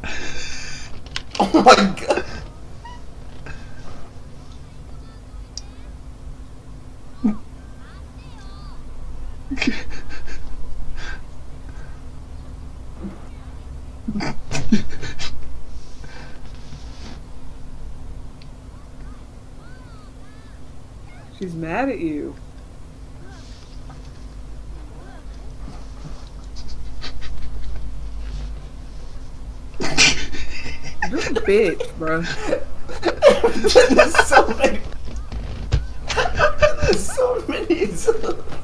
Oh my god. She's mad at you. You're a bitch, bro. There's so many. There's so many.